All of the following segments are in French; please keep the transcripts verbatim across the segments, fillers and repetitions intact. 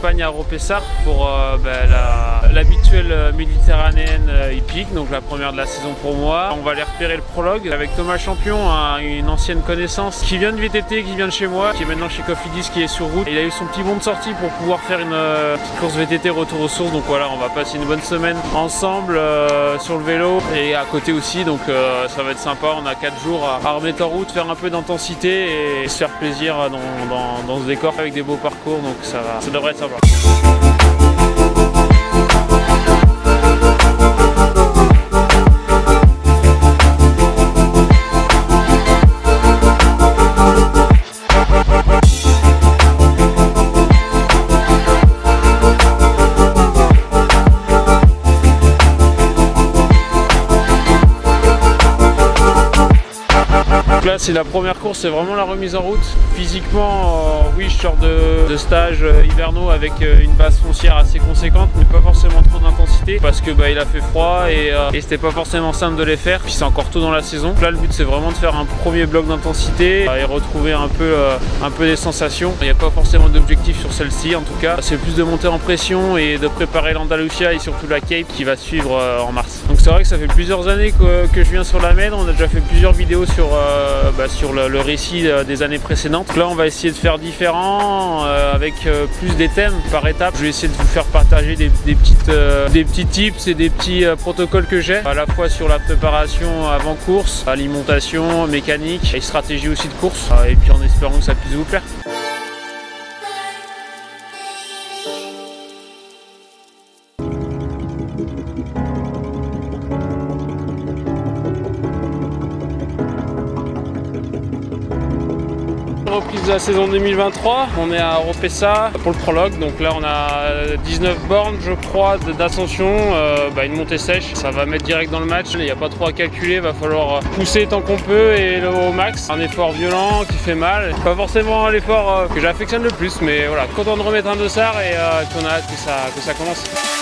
Espagne à Ropessar pour euh, bah, l'habituelle la, méditerranéenne euh, hippique, donc la première de la saison pour moi. On va aller repérer le prologue avec Thomas Champion, hein, une ancienne connaissance qui vient de V T T, qui vient de chez moi, qui est maintenant chez Cofidis, qui est sur route. Et il a eu son petit bon de sortie pour pouvoir faire une euh, petite course V T T retour aux sources. Donc voilà, on va passer une bonne semaine ensemble euh, sur le vélo et à côté aussi, donc euh, ça va être sympa. On a quatre jours à, à remettre en route, faire un peu d'intensité et se faire plaisir dans, dans, dans ce décor avec des beaux parcours, donc ça, va, ça devrait être sympa. Là c'est la première course, c'est vraiment la remise en route. Physiquement, euh, oui je sors de, de stage euh, hivernaux avec euh, une base foncière assez conséquente, mais pas forcément trop d'intensité parce que bah, il a fait froid et, euh, et c'était pas forcément simple de les faire. Puis c'est encore tôt dans la saison. Là le but c'est vraiment de faire un premier bloc d'intensité euh, et retrouver un peu, euh, un peu des sensations. Il n'y a pas forcément d'objectif sur celle-ci en tout cas. C'est plus de monter en pression et de préparer l'Andalusia et surtout la Cape qui va suivre euh, en mars. Donc c'est vrai que ça fait plusieurs années que, que je viens sur la Med. On a déjà fait plusieurs vidéos sur euh, Bah, sur le, le récit euh, des années précédentes. Donc là on va essayer de faire différent euh, avec euh, plus des thèmes par étape. Je vais essayer de vous faire partager des, des, petites, euh, des petits tips et des petits euh, protocoles que j'ai à la fois sur la préparation avant course, alimentation, mécanique et stratégie aussi de course, euh, et puis en espérant que ça puisse vous plaire. Reprise de la saison deux mille vingt-trois, on est à Ropessa pour le prologue, donc là on a dix-neuf bornes je crois d'ascension, euh, bah, une montée sèche, ça va mettre direct dans le match, il n'y a pas trop à calculer, il va falloir pousser tant qu'on peut et le au max, un effort violent qui fait mal, pas forcément l'effort que j'affectionne le plus, mais voilà, content de remettre un dossard et euh, qu'on a hâte que ça, que ça commence.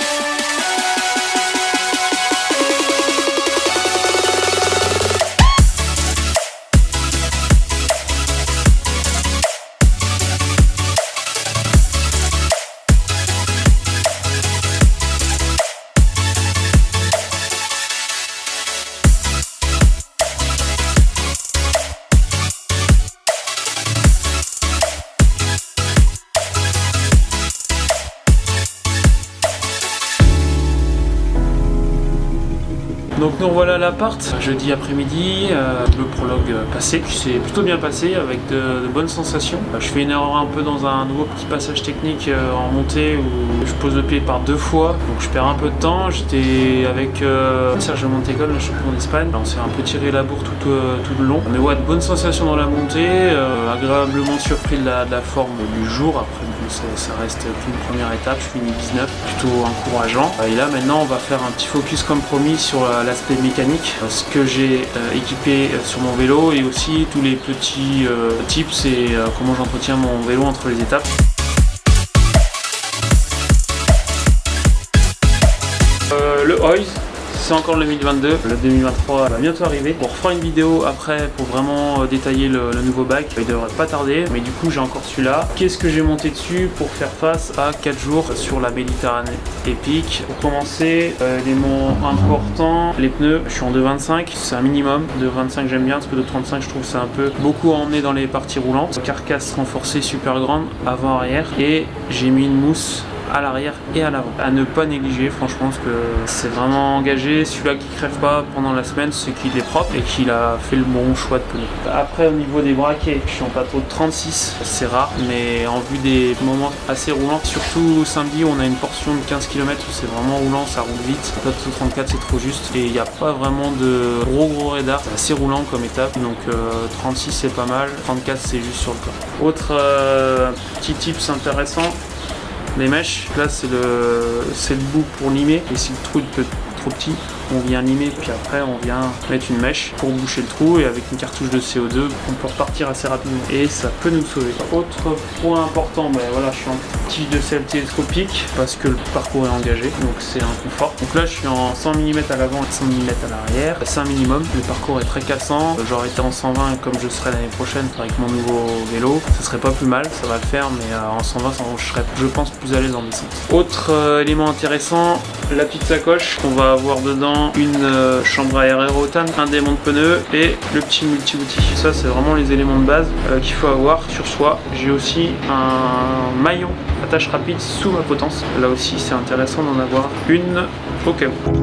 Donc nous voilà à l'appart, jeudi après-midi, euh, le prologue passé, qui s'est plutôt bien passé avec de, de bonnes sensations. Je fais une erreur un peu dans un nouveau petit passage technique euh, en montée où je pose le pied par deux fois, donc je perds un peu de temps. J'étais avec euh, Sergio Montecol, le champion d'Espagne, on s'est un peu tiré la bourre tout, euh, tout le long. Mais ouais, de bonnes sensations dans la montée, euh, agréablement surpris de la, de la forme du jour. Après bon, ça, ça reste qu'une première étape, je finis dix-neuf, plutôt encourageant. Et là maintenant on va faire un petit focus comme promis sur la, la l'aspect mécanique, ce que j'ai euh, équipé sur mon vélo et aussi tous les petits euh, tips et euh, comment j'entretiens mon vélo entre les étapes. Euh, le Oise, c'est encore le deux mille vingt-deux, le deux mille vingt-trois va bientôt arriver. On refera une vidéo après pour vraiment détailler le, le nouveau bike, il devrait pas tarder, mais du coup j'ai encore celui-là. Qu'est-ce que j'ai monté dessus pour faire face à quatre jours sur la Méditerranée épique? Pour commencer, euh, élément important, les pneus, je suis en deux vingt-cinq, c'est un minimum. deux vingt-cinq j'aime bien parce que deux trente-cinq je trouve c'est un peu beaucoup à emmener dans les parties roulantes. Carcasse renforcée super grande, avant-arrière, et j'ai mis une mousse à l'arrière et à l'avant. À ne pas négliger, franchement, parce que c'est vraiment engagé. Celui-là qui crève pas pendant la semaine, c'est qu'il est propre et qu'il a fait le bon choix de pneus. Après, au niveau des braquets, je suis en plateau de trente-six, c'est rare, mais en vue des moments assez roulants, surtout samedi où on a une portion de quinze kilomètres où c'est vraiment roulant, ça roule vite. Plateau trente-quatre, c'est trop juste et il n'y a pas vraiment de gros gros radar. C'est assez roulant comme étape, donc euh, trente-six c'est pas mal, trente-quatre c'est juste sur le corps. Autre euh, petit tips intéressant, les mèches, là c'est le, le bout pour limer et si le trou peut trop petit, on vient limer puis après on vient mettre une mèche pour boucher le trou et avec une cartouche de C O deux on peut repartir assez rapidement et ça peut nous sauver. Autre point important, ben voilà, je suis en tige de sel télescopique parce que le parcours est engagé donc c'est un confort. Donc là je suis en cent millimètres à l'avant et cent millimètres à l'arrière, c'est un minimum, le parcours est très cassant, j'aurais été en cent vingt comme je serai l'année prochaine avec mon nouveau vélo, ce serait pas plus mal, ça va le faire, mais euh, en cent vingt je serais je pense plus à l'aise en descente. Autre euh, élément intéressant, la petite sacoche, on va avoir dedans une euh, chambre à air aérotane, un démon de pneus et le petit multi-outil. Ça c'est vraiment les éléments de base euh, qu'il faut avoir sur soi. J'ai aussi un maillon attache rapide sous ma potence, là aussi c'est intéressant d'en avoir une au cas où.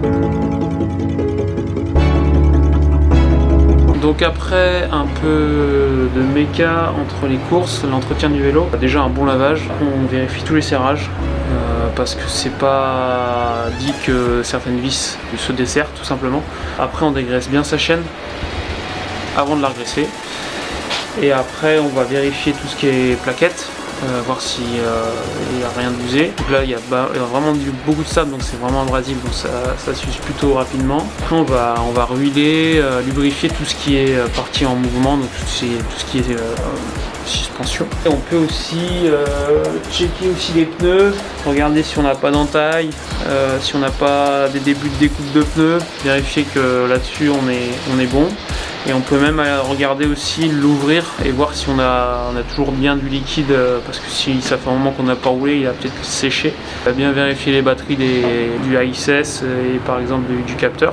Donc après un peu de méca entre les courses, l'entretien du vélo, déjà un bon lavage, on vérifie tous les serrages euh, parce que c'est pas dit que certaines vis se desserrent tout simplement. Après on dégraisse bien sa chaîne avant de la regraisser et après on va vérifier tout ce qui est plaquettes. Euh, voir s'il euh, n'y a rien d'usé. Donc là il y a, bah, il y a vraiment du, beaucoup de sable donc c'est vraiment abrasif donc ça, ça s'use plutôt rapidement. Après on va, on va ruiler, euh, lubrifier tout ce qui est parti en mouvement, donc tout, tout ce qui est euh, suspension. Et on peut aussi euh, checker aussi les pneus, regarder si on n'a pas d'entaille, euh, si on n'a pas des débuts de découpe de pneus, vérifier que là-dessus on est, on est bon. Et on peut même regarder aussi l'ouvrir et voir si on a, on a toujours bien du liquide parce que si ça fait un moment qu'on n'a pas roulé, il a peut-être séché. On va bien vérifier les batteries des, du A X S et par exemple du, du capteur.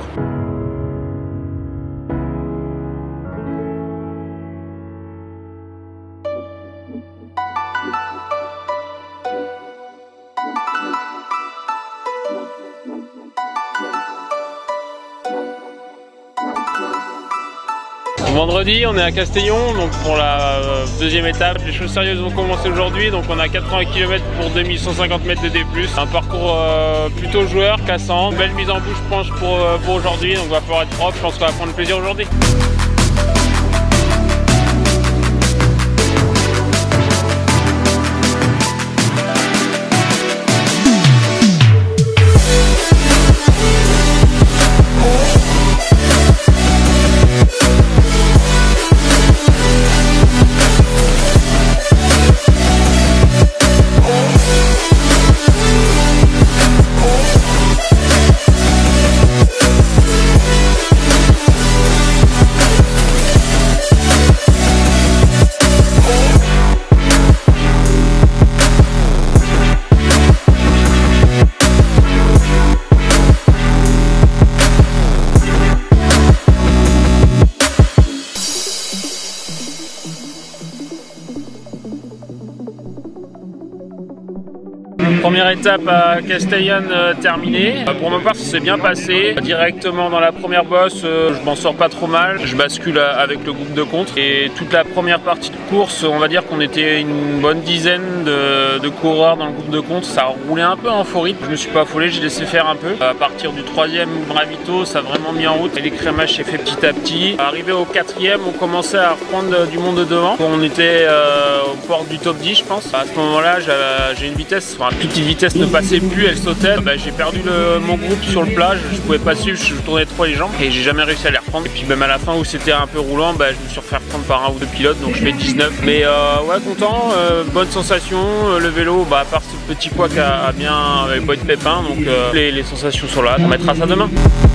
Vendredi, on est à Castellon, donc pour la deuxième étape. Les choses sérieuses vont commencer aujourd'hui, donc on a quatre-vingts kilomètres pour deux mille cent cinquante mètres de D plus. Un parcours euh, plutôt joueur, cassant. Belle mise en bouche, je pense, pour, pour aujourd'hui, donc il va falloir être propre. Je pense qu'on va prendre plaisir aujourd'hui. Première étape à Castellon euh, terminée. Euh, pour ma part, ça s'est bien passé. Directement dans la première bosse, euh, je m'en sors pas trop mal. Je bascule à, avec le groupe de contre. Et toute la première partie de course, on va dire qu'on était une bonne dizaine de, de coureurs dans le groupe de contre. Ça roulait un peu en faux rythme. Je me suis pas affolé, j'ai laissé faire un peu. À partir du troisième ravito, ça a vraiment mis en route. Et l'écrémage s'est fait petit à petit. Arrivé au quatrième, on commençait à reprendre du monde devant. On était euh, aux portes du top dix, je pense. À ce moment-là, j'ai une vitesse, enfin, toute petite vitesse ne passait plus, elle sautait. Bah, j'ai perdu le, mon groupe sur le plat, je, je pouvais pas suivre, je tournais trop les jambes et j'ai jamais réussi à les reprendre. Et puis même à la fin où c'était un peu roulant, bah, je me suis refait reprendre par un ou deux pilotes, donc je fais dix-neuf. Mais euh, ouais, content, euh, bonne sensation. Le vélo, bah, à part ce petit poids qui a, a bien avec pas de pépin, donc euh, les, les sensations sont là. On mettra ça demain.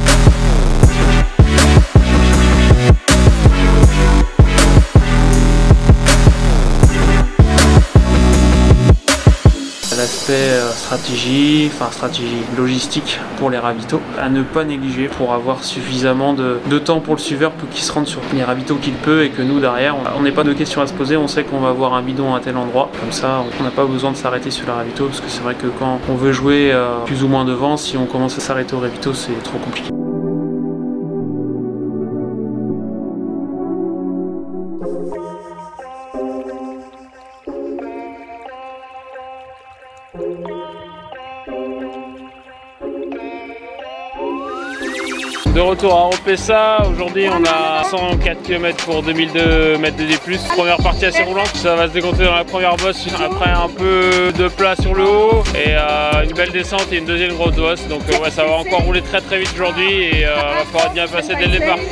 L'aspect stratégie, enfin stratégie logistique pour les ravitaux, à ne pas négliger pour avoir suffisamment de, de temps pour le suiveur pour qu'il se rende sur les ravitaux qu'il peut et que nous derrière, on n'ait pas de questions à se poser, on sait qu'on va avoir un bidon à tel endroit, comme ça on n'a pas besoin de s'arrêter sur le ravito parce que c'est vrai que quand on veut jouer euh, plus ou moins devant, si on commence à s'arrêter au ravito c'est trop compliqué. De retour à Oropesa, aujourd'hui on a cent quatre kilomètres pour deux mille deux mètres de D plus. Première partie assez roulante, ça va se décompter dans la première bosse, après un peu de plat sur le haut et euh, une belle descente et une deuxième grosse bosse. Donc euh, ouais, ça va encore rouler très très vite aujourd'hui et il euh, va falloir bien passer dès le départ.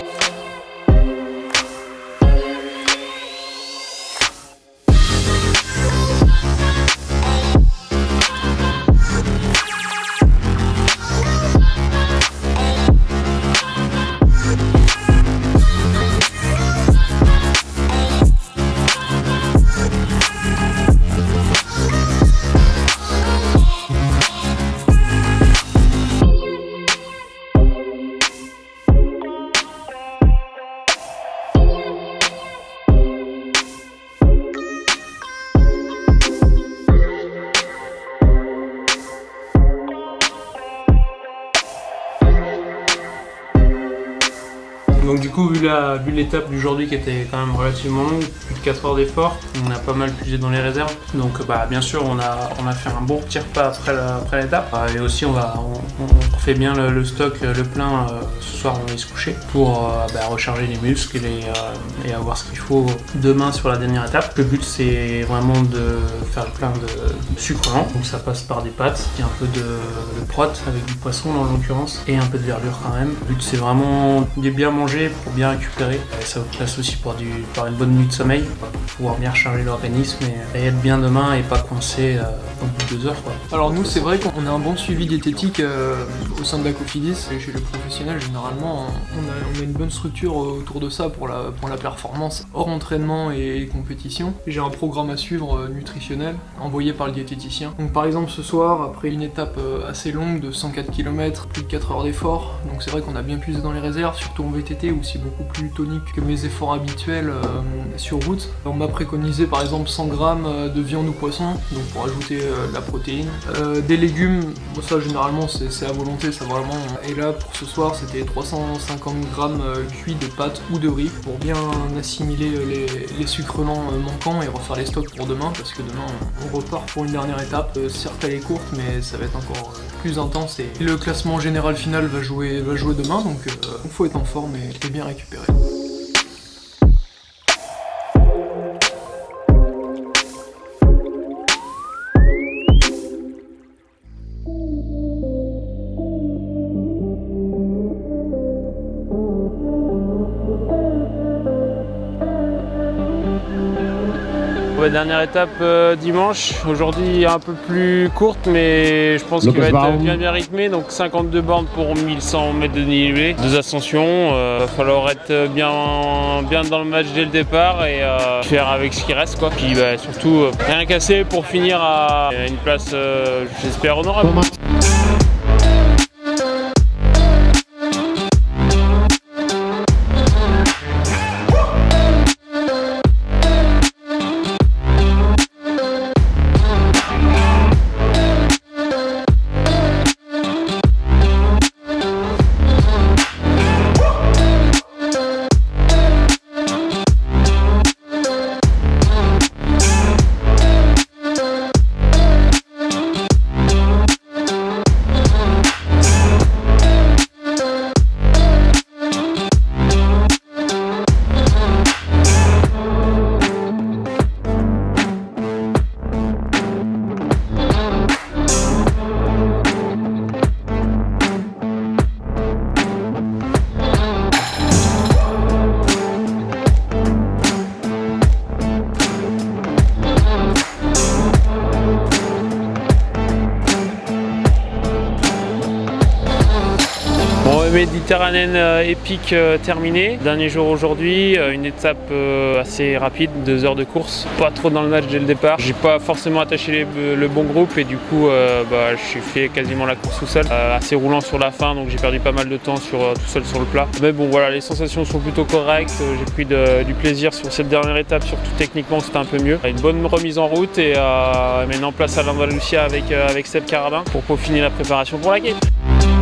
Donc du coup, vu l'étape d'aujourd'hui qui était quand même relativement longue, plus de quatre heures d'effort, on a pas mal puisé dans les réserves. Donc bah, bien sûr, on a, on a fait un bon petit repas après l'étape. Et aussi, on, va, on, on fait bien le, le stock, le plein. Euh, ce soir, on va se coucher pour euh, bah, recharger les muscles et, euh, et avoir ce qu'il faut demain sur la dernière étape. Le but, c'est vraiment de faire le plein de sucre lent. Donc ça passe par des pâtes, et un peu de, de prot avec du poisson dans l'occurrence et un peu de verdure quand même. Le but, c'est vraiment de bien manger pour bien récupérer. Et ça vous place aussi pour, du, pour une bonne nuit de sommeil, pour pouvoir bien recharger l'organisme et, et être bien demain et pas coincé euh, au bout de deux heures. Quoi. Alors nous, c'est vrai qu'on a un bon suivi diététique euh, au sein de la Cofidis et chez les professionnels généralement on a, on a une bonne structure autour de ça pour la, pour la performance hors entraînement et compétition. J'ai un programme à suivre euh, nutritionnel envoyé par le diététicien. Donc par exemple ce soir, après une étape euh, assez longue de cent quatre kilomètres, plus de quatre heures d'effort, donc c'est vrai qu'on a bien puisé dans les réserves, surtout en V T T où c'est beaucoup plus tonique que mes efforts habituels euh, sur route. On m'a préconisé par exemple cent grammes de viande ou poisson, donc pour ajouter euh, de la protéine. Euh, des légumes, bon, ça généralement c'est à volonté, ça vraiment. Et là pour ce soir c'était trois cent cinquante grammes euh, cuits de pâtes ou de riz pour bien assimiler les, les sucres lents euh, manquants et refaire les stocks pour demain parce que demain on, on repart pour une dernière étape. Euh, certes elle est courte mais ça va être encore euh, plus intense et le classement général final va jouer, va jouer demain donc il euh, faut être en forme et et bien récupéré. Ouais, dernière étape euh, dimanche, aujourd'hui un peu plus courte mais je pense qu'il va être bien bien rythmé, donc cinquante-deux bornes pour mille cent mètres de dénivelé, deux ascensions, euh, va falloir être bien, bien dans le match dès le départ et euh, faire avec ce qui reste quoi, puis bah, surtout euh, rien casser pour finir à une place euh, j'espère honorable. Méditerranéenne euh, épique euh, terminée. Dernier jour aujourd'hui, euh, une étape euh, assez rapide, deux heures de course. Pas trop dans le match dès le départ. J'ai pas forcément attaché les, le bon groupe et du coup euh, bah, je suis fait quasiment la course tout seul. Euh, assez roulant sur la fin donc j'ai perdu pas mal de temps sur, euh, tout seul sur le plat. Mais bon voilà, les sensations sont plutôt correctes. J'ai pris de, du plaisir sur cette dernière étape, surtout techniquement c'était un peu mieux. Une bonne remise en route et euh, maintenant place à l'Andalusia avec, euh, avec Seb Carabin pour peaufiner la préparation pour la quête.